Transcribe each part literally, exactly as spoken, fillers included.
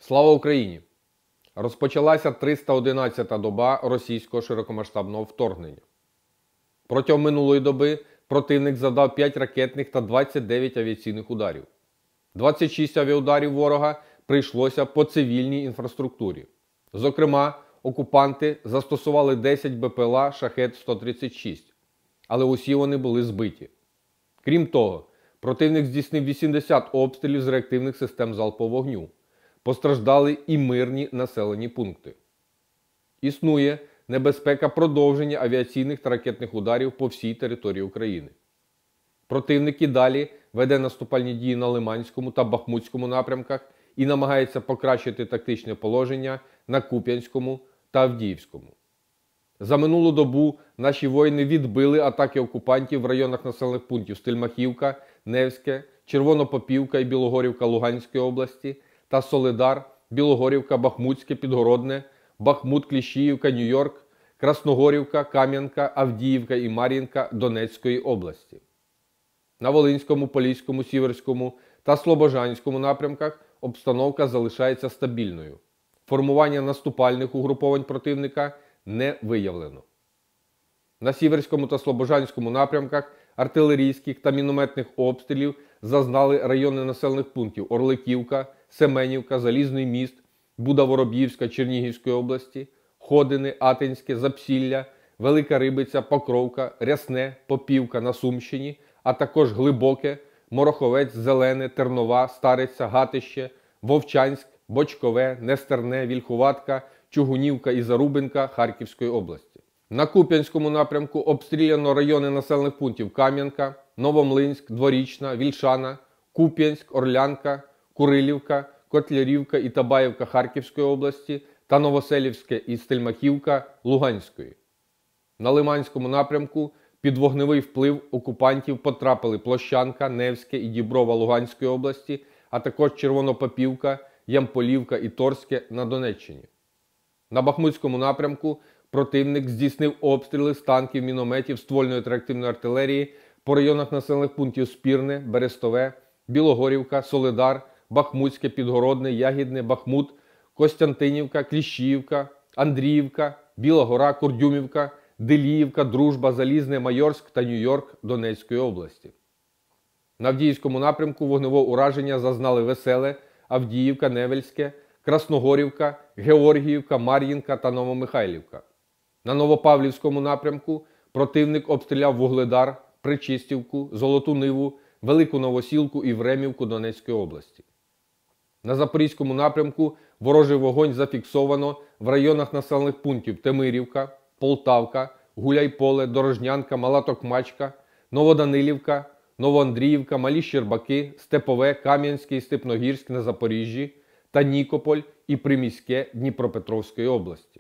Слава Україні! Розпочалася триста одинадцята доба російського широкомасштабного вторгнення. Протягом минулої доби противник завдав п'ять ракетних та двадцять дев'ять авіаційних ударів. двадцять шість авіаударів ворога прийшлося по цивільній інфраструктурі. Зокрема, окупанти застосували десять Б П Л А Шахед сто тридцять шість, але усі вони були збиті. Крім того, противник здійснив вісімдесят обстрілів з реактивних систем залпового вогню. Постраждали і мирні населені пункти. Існує небезпека продовження авіаційних та ракетних ударів по всій території України. Противник і далі веде наступальні дії на Лиманському та Бахмутському напрямках і намагається покращити тактичне положення на Куп'янському та Авдіївському. За минулу добу наші воїни відбили атаки окупантів в районах населених пунктів Стельмахівка, Невське, Червонопопівка і Білогорівка Луганської області та Солидар, Білогорівка, Бахмутське, Підгородне, Бахмут, Кліщіївка, Нью-Йорк, Красногорівка, Кам'янка, Авдіївка і Мар'їнка Донецької області. На Волинському, Поліському, Сіверському та Слобожанському напрямках обстановка залишається стабільною. Формування наступальних угруповань противника не виявлено. На Сіверському та Слобожанському напрямках артилерійських та мінометних обстрілів зазнали райони населених пунктів Орликівка, Семенівка, Залізний міст, Буда-Вороб'ївська Чернігівської області, Ходини, Атинське, Запсілля, Велика Рибиця, Покровка, Рясне, Попівка на Сумщині, а також Глибоке, Мороховець, Зелене, Тернова, Стариця, Гатище, Вовчанськ, Бочкове, Нестерне, Вільхуватка, Чугунівка і Зарубинка Харківської області. На Куп'янському напрямку обстріляно райони населених пунктів Кам'янка, Новомлинськ, Дворічна, Вільшана, Куп'янськ, Орлянка, Курилівка, Котлярівка і Табаївка Харківської області та Новоселівське і Стельмахівка Луганської. На Лиманському напрямку під вогневий вплив окупантів потрапили Площанка, Невське і Діброва Луганської області, а також Червонопопівка, Ямполівка і Торське на Донеччині. На Бахмутському напрямку противник здійснив обстріли з танків, мінометів, ствольної та реактивної артилерії по районах населених пунктів Спірне, Берестове, Білогорівка, Солидар, Бахмутське, Підгородне, Ягідне, Бахмут, Костянтинівка, Кліщіївка, Андріївка, Біла Гора, Курдюмівка, Деліївка, Дружба, Залізне, Майорськ та Нью-Йорк Донецької області. На Авдіївському напрямку вогневого ураження зазнали Веселе, Авдіївка, Невельське, Красногорівка, Георгіївка, Мар'їнка та Новомихайлівка. На Новопавлівському напрямку противник обстріляв Вугледар, Причистівку, Золоту Ниву, Велику Новосілку і Времівку Донецької області. На Запорізькому напрямку ворожий вогонь зафіксовано в районах населених пунктів Темирівка, Полтавка, Гуляйполе, Дорожнянка, Мала Токмачка, Новоданилівка, Новоандріївка, Малі Щербаки, Степове, Кам'янське і Степногірськ на Запоріжжі та Нікополь і Приміське Дніпропетровської області.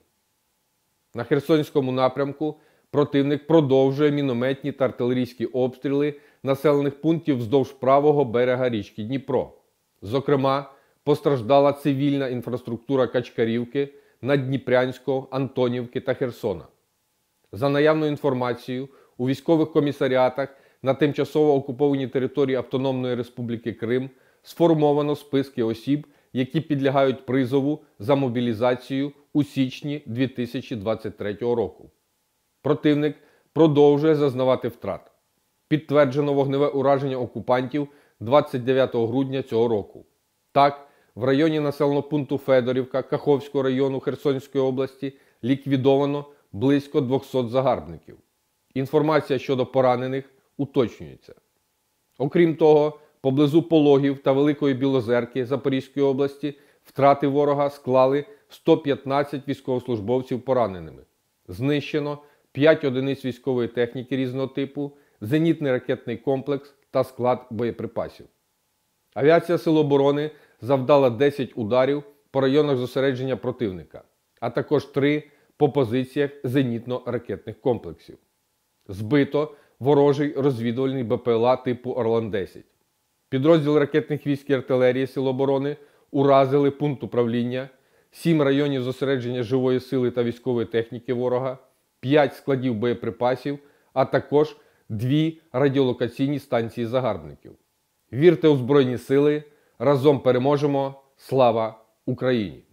На Херсонському напрямку противник продовжує мінометні та артилерійські обстріли населених пунктів вздовж правого берега річки Дніпро. Зокрема, постраждала цивільна інфраструктура Качкарівки, Наддніпрянського, Антонівки та Херсона. За наявною інформацією, у військових комісаріатах на тимчасово окупованій території Автономної Республіки Крим сформовано списки осіб, які підлягають призову за мобілізацію у січні дві тисячі двадцять третього року. Противник продовжує зазнавати втрат. Підтверджено вогневе ураження окупантів двадцять дев'ятого грудня цього року. Так, в районі населеного пункту Федорівка Каховського району Херсонської області ліквідовано близько двохсот загарбників. Інформація щодо поранених уточнюється. Окрім того, поблизу Пологів та Великої Білозерки Запорізької області втрати ворога склали сто п'ятнадцять військовослужбовців пораненими. Знищено п'ять одиниць військової техніки різного типу, зенітний ракетний комплекс та склад боєприпасів. Авіація Сил оборони завдала десять ударів по районах зосередження противника, а також три по позиціях зенітно-ракетних комплексів. Збито ворожий розвідувальний Б П Л А типу Орлан десять. Підрозділи ракетних військ і артилерії Сил оборони уразили пункт управління, сім районів зосередження живої сили та військової техніки ворога, п'ять складів боєприпасів, а також дві радіолокаційні станції загарбників. Вірте у Збройні Сили, разом переможемо! Слава Україні.